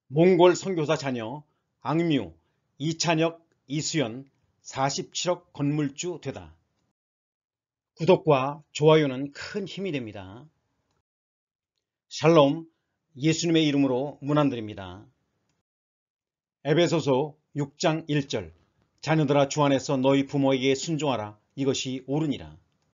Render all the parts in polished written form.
몽골 선교사 자녀 악뮤, 이찬혁, 이수연 47억 건물주 되다. 구독과 좋아요는 큰 힘이 됩니다. 샬롬, 예수님의 이름으로 문안드립니다. 에베소서 6장 1절 자녀들아 주 안에서 너희 부모에게 순종하라. 이것이 옳으니라.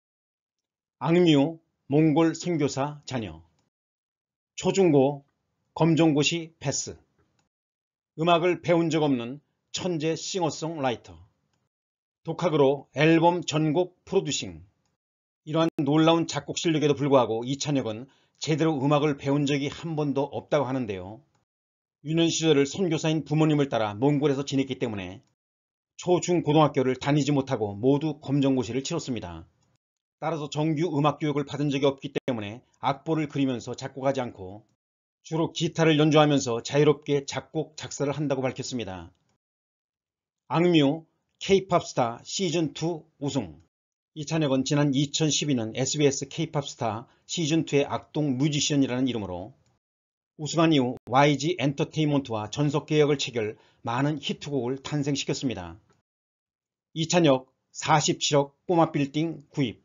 악뮤, 몽골 선교사 자녀. 초중고, 검정고시 패스. 음악을 배운 적 없는 천재 싱어송라이터. 독학으로 앨범 전곡 프로듀싱. 이러한 놀라운 작곡 실력에도 불구하고 이찬혁은 제대로 음악을 배운 적이 한 번도 없다고 하는데요. 유년 시절을 선교사인 부모님을 따라 몽골에서 지냈기 때문에 초, 중, 고등학교를 다니지 못하고 모두 검정고시를 치렀습니다. 따라서 정규 음악 교육을 받은 적이 없기 때문에 악보를 그리면서 작곡하지 않고 주로 기타를 연주하면서 자유롭게 작곡, 작사를 한다고 밝혔습니다. 악뮤 K-팝 스타 시즌2 우승. 이찬혁은 지난 2012년 SBS K-팝 스타 시즌2의 악동 뮤지션이라는 이름으로 우승한 이후 YG 엔터테인먼트와 전속계약을 체결 많은 히트곡을 탄생시켰습니다. 이찬혁 47억 꼬마 빌딩 구입.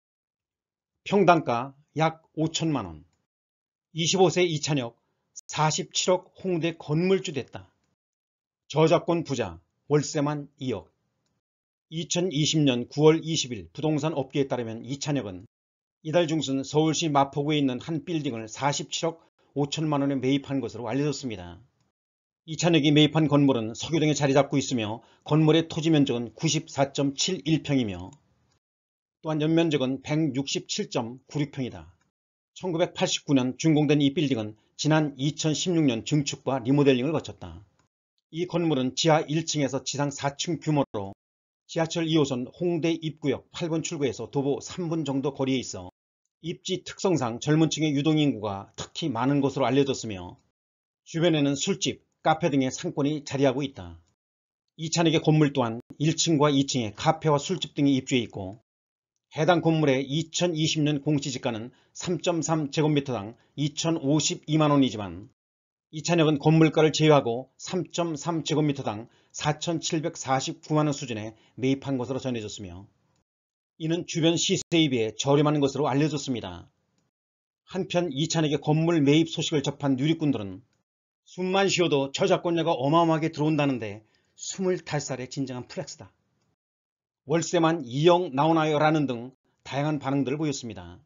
평당가 약 5천만원. 25세 이찬혁 47억 홍대 건물주 됐다. 저작권 부자, 월세만 2억. 2020년 9월 20일 부동산 업계에 따르면 이찬혁은 이달 중순 서울시 마포구에 있는 한 빌딩을 47억 5천만원에 매입한 것으로 알려졌습니다. 이찬혁이 매입한 건물은 서교동에 자리 잡고 있으며 건물의 토지 면적은 94.71평이며 또한 연면적은 167.96평이다. 1989년 준공된 이 빌딩은 지난 2016년 증축과 리모델링을 거쳤다. 이 건물은 지하 1층에서 지상 4층 규모로 지하철 2호선 홍대 입구역 8번 출구에서 도보 3분 정도 거리에 있어 입지 특성상 젊은 층의 유동인구가 특히 많은 것으로 알려졌으며 주변에는 술집, 카페 등의 상권이 자리하고 있다. 이찬혁의 건물 또한 1층과 2층에 카페와 술집 등이 입주해 있고 해당 건물의 2020년 공시지가는 3.3제곱미터당 2,052만원이지만 이찬혁은 건물가를 제외하고 3.3제곱미터당 4,749만원 수준에 매입한 것으로 전해졌으며 이는 주변 시세에 비해 저렴한 것으로 알려졌습니다. 한편 이찬혁의 건물 매입 소식을 접한 누리꾼들은 숨만 쉬어도 저작권료가 어마어마하게 들어온다는데 25살의 진정한 플렉스다. 월세만 2억 나오나요? 라는 등 다양한 반응들을 보였습니다.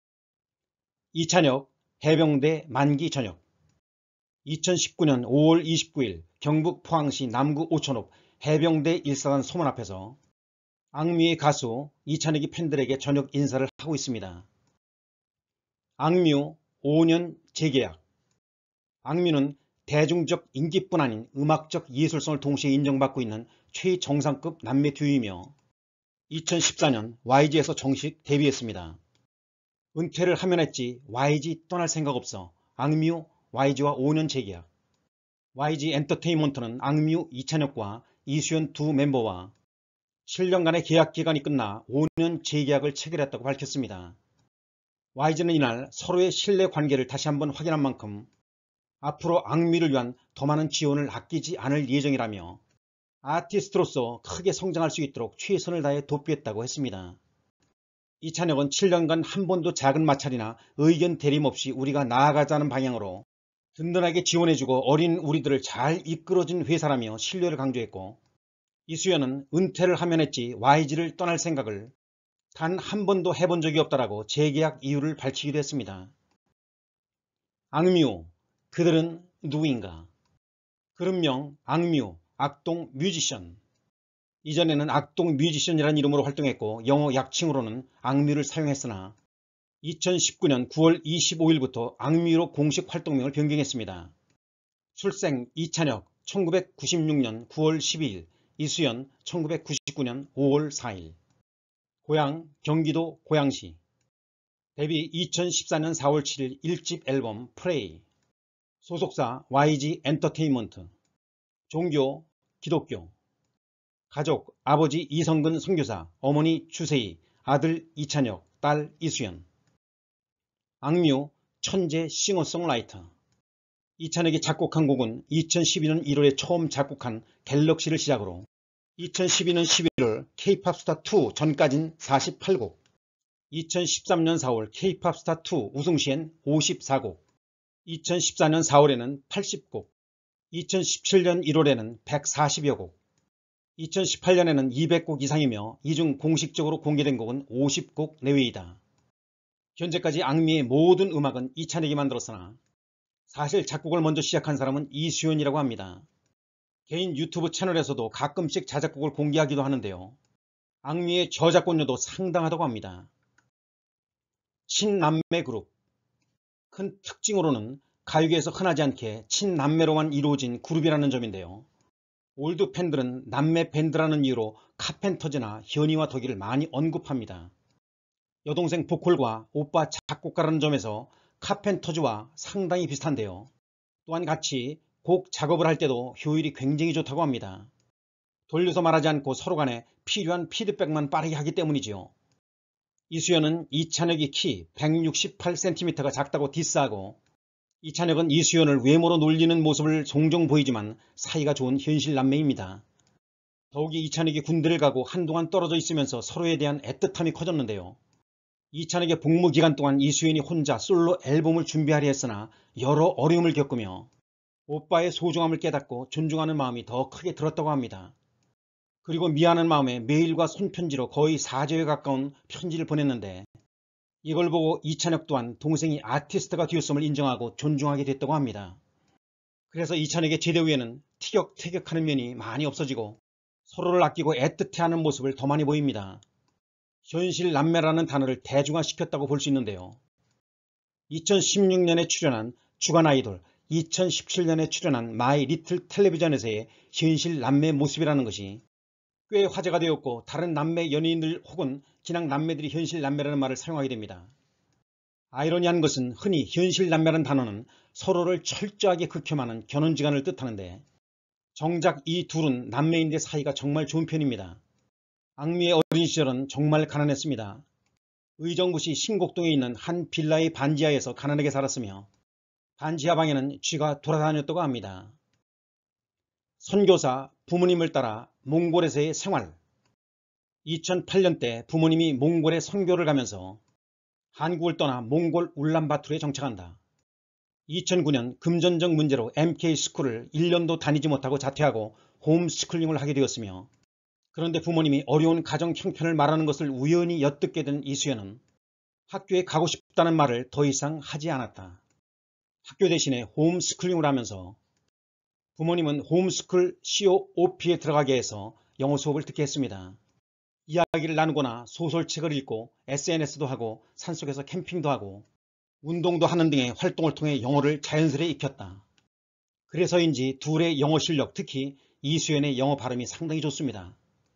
이찬혁 해병대 만기 전역. 2019년 5월 29일 경북 포항시 남구 오천읍 해병대 일사단 소문 앞에서 악뮤의 가수 이찬혁이 팬들에게 저녁 인사를 하고 있습니다. 악뮤 5년 재계약. 악뮤는 대중적 인기뿐 아닌 음악적 예술성을 동시에 인정받고 있는 최정상급 남매 듀오이며 2014년 YG에서 정식 데뷔했습니다. 은퇴를 하면 했지 YG 떠날 생각 없어 악뮤 YG와 5년 재계약. YG 엔터테인먼트는 악뮤 이찬혁과 이수연 두 멤버와 7년간의 계약 기간이 끝나 5년 재계약을 체결했다고 밝혔습니다. YG는 이날 서로의 신뢰 관계를 다시 한번 확인한 만큼 앞으로 악뮤를 위한 더 많은 지원을 아끼지 않을 예정이라며 아티스트로서 크게 성장할 수 있도록 최선을 다해 돕겠다고 했습니다. 이찬혁은 7년간 한 번도 작은 마찰이나 의견 대립 없이 우리가 나아가자는 방향으로 든든하게 지원해주고 어린 우리들을 잘 이끌어준 회사라며 신뢰를 강조했고 이수연은 은퇴를 하면 했지 YG를 떠날 생각을 단 한 번도 해본 적이 없다라고 재계약 이유를 밝히기도 했습니다. 악뮤, 그들은 누구인가? 그룹명 악뮤, 악동 뮤지션. 이전에는 악동 뮤지션이라는 이름으로 활동했고 영어 약칭으로는 악뮤를 사용했으나 2019년 9월 25일부터 악뮤로 공식 활동명을 변경했습니다. 출생 이찬혁 1996년 9월 12일, 이수연 1999년 5월 4일. 고향 경기도 고양시. 데뷔 2014년 4월 7일 1집 앨범 프레이. 소속사 YG 엔터테인먼트. 종교 기독교. 가족 아버지 이성근 선교사, 어머니 주세희, 아들 이찬혁, 딸 이수연. 악뮤 천재 싱어송라이터. 이찬혁이 작곡한 곡은 2012년 1월에 처음 작곡한 갤럭시를 시작으로 2012년 11월 K-POP 스타 2 전까진 48곡, 2013년 4월 K-POP 스타 2 우승 시엔 54곡, 2014년 4월에는 80곡, 2017년 1월에는 140여 곡, 2018년에는 200곡 이상이며 이 중 공식적으로 공개된 곡은 50곡 내외이다. 현재까지 앙미의 모든 음악은 이찬혁이 만들었으나 사실 작곡을 먼저 시작한 사람은 이수연이라고 합니다. 개인 유튜브 채널에서도 가끔씩 자작곡을 공개하기도 하는데요. 앙미의 저작권료도 상당하다고 합니다. 친남매 그룹. 큰 특징으로는 가요계에서 흔하지 않게 친남매로만 이루어진 그룹이라는 점인데요. 올드 팬들은 남매 밴드라는 이유로 카펜터즈나 현이와 덕이를 많이 언급합니다. 여동생 보컬과 오빠 작곡가라는 점에서 카펜터즈와 상당히 비슷한데요. 또한 같이 곡 작업을 할 때도 효율이 굉장히 좋다고 합니다. 돌려서 말하지 않고 서로 간에 필요한 피드백만 빠르게 하기 때문이지요. 이수연은 이찬혁이 키 168cm가 작다고 디스하고 이찬혁은 이수연을 외모로 놀리는 모습을 종종 보이지만 사이가 좋은 현실 남매입니다. 더욱이 이찬혁이 군대를 가고 한동안 떨어져 있으면서 서로에 대한 애틋함이 커졌는데요. 이찬혁의 복무 기간 동안 이수연이 혼자 솔로 앨범을 준비하려 했으나 여러 어려움을 겪으며 오빠의 소중함을 깨닫고 존중하는 마음이 더 크게 들었다고 합니다. 그리고 미안한 마음에 메일과 손편지로 거의 4저에 가까운 편지를 보냈는데 이걸 보고 이찬혁 또한 동생이 아티스트가 되었음을 인정하고 존중하게 됐다고 합니다. 그래서 이찬혁의 제대 후에는 티격태격하는 면이 많이 없어지고 서로를 아끼고 애틋해하는 모습을 더 많이 보입니다. 현실 남매라는 단어를 대중화시켰다고 볼 수 있는데요. 2016년에 출연한 주간 아이돌, 2017년에 출연한 마이 리틀 텔레비전에서의 현실 남매 모습이라는 것이 꽤 화제가 되었고 다른 남매 연예인들 혹은 그냥 남매들이 현실 남매라는 말을 사용하게 됩니다. 아이러니한 것은 흔히 현실 남매라는 단어는 서로를 철저하게 극혐하는 견혼지간을 뜻하는데 정작 이 둘은 남매인데 사이가 정말 좋은 편입니다. 앙미의 어린 시절은 정말 가난했습니다. 의정부시 신곡동에 있는 한 빌라의 반지하에서 가난하게 살았으며 반지하 방에는 쥐가 돌아다녔다고 합니다. 선교사 부모님을 따라 몽골에서의 생활. 2008년 때 부모님이 몽골에 선교를 가면서 한국을 떠나 몽골 울란바토르에 정착한다. 2009년 금전적 문제로 MK스쿨을 1년도 다니지 못하고 자퇴하고 홈스쿨링을 하게 되었으며 그런데 부모님이 어려운 가정 형편을 말하는 것을 우연히 엿듣게 된 이수연은 학교에 가고 싶다는 말을 더 이상 하지 않았다. 학교 대신에 홈스쿨링을 하면서 부모님은 홈스쿨 COOP에 들어가게 해서 영어 수업을 듣게 했습니다. 이야기를 나누거나 소설책을 읽고 SNS도 하고 산속에서 캠핑도 하고 운동도 하는 등의 활동을 통해 영어를 자연스레 익혔다. 그래서인지 둘의 영어 실력, 특히 이수연의 영어 발음이 상당히 좋습니다.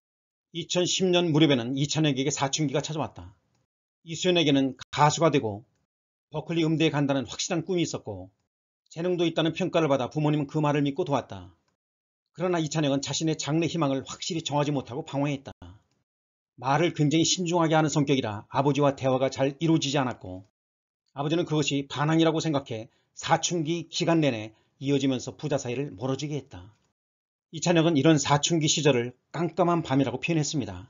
2010년 무렵에는 이찬혁에게 사춘기가 찾아왔다. 이수연에게는 가수가 되고 버클리 음대에 간다는 확실한 꿈이 있었고 재능도 있다는 평가를 받아 부모님은 그 말을 믿고 도왔다. 그러나 이찬혁은 자신의 장래 희망을 확실히 정하지 못하고 방황했다. 말을 굉장히 신중하게 하는 성격이라 아버지와 대화가 잘 이루어지지 않았고 아버지는 그것이 반항이라고 생각해 사춘기 기간 내내 이어지면서 부자 사이를 멀어지게 했다. 이찬혁은 이런 사춘기 시절을 깜깜한 밤이라고 표현했습니다.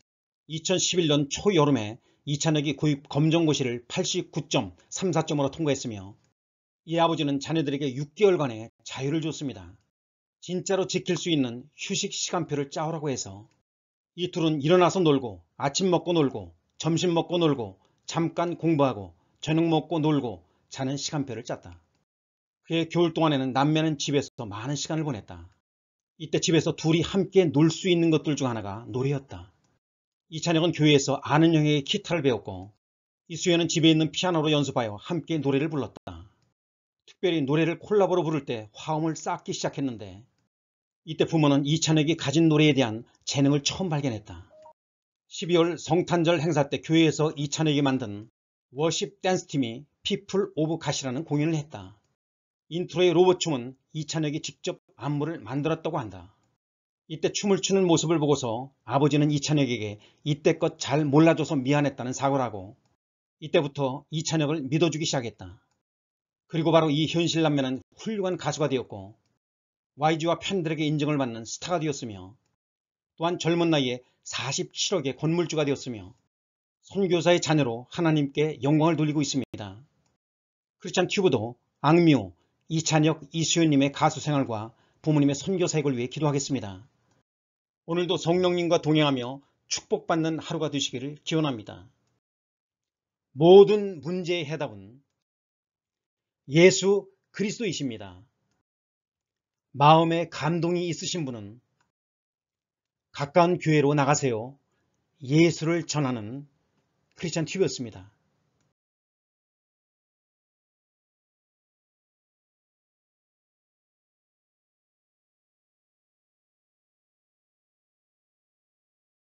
2011년 초여름에 이찬혁이 구입 검정고시를 89.34점으로 통과했으며 이 아버지는 자녀들에게 6개월간의 자유를 줬습니다. 진짜로 지킬 수 있는 휴식 시간표를 짜오라고 해서 이 둘은 일어나서 놀고 아침 먹고 놀고 점심 먹고 놀고 잠깐 공부하고 저녁 먹고 놀고 자는 시간표를 짰다. 그해 겨울 동안에는 남매는 집에서 많은 시간을 보냈다. 이때 집에서 둘이 함께 놀 수 있는 것들 중 하나가 노래였다. 이찬혁은 교회에서 아는 형에게 기타를 배웠고 이수연은 집에 있는 피아노로 연습하여 함께 노래를 불렀다. 특별히 노래를 콜라보로 부를 때 화음을 쌓기 시작했는데 이때 부모는 이찬혁이 가진 노래에 대한 재능을 처음 발견했다. 12월 성탄절 행사 때 교회에서 이찬혁이 만든 워십 댄스팀이 피플 오브 갓이라는 공연을 했다. 인트로의 로봇춤은 이찬혁이 직접 안무를 만들었다고 한다. 이때 춤을 추는 모습을 보고서 아버지는 이찬혁에게 이때껏 잘 몰라줘서 미안했다는 사과를 하고 이때부터 이찬혁을 믿어주기 시작했다. 그리고 바로 이 현실 남매는 훌륭한 가수가 되었고 YG와 팬들에게 인정을 받는 스타가 되었으며 또한 젊은 나이에 47억의 건물주가 되었으며 선교사의 자녀로 하나님께 영광을 돌리고 있습니다. 크리스찬 튜브도 악뮤, 이찬혁, 이수연님의 가수 생활과 부모님의 선교 사역을 위해 기도하겠습니다. 오늘도 성령님과 동행하며 축복받는 하루가 되시기를 기원합니다. 모든 문제의 해답은 예수 그리스도이십니다. 마음에 감동이 있으신 분은 가까운 교회로 나가세요. 예수를 전하는 크리스찬 튜브였습니다.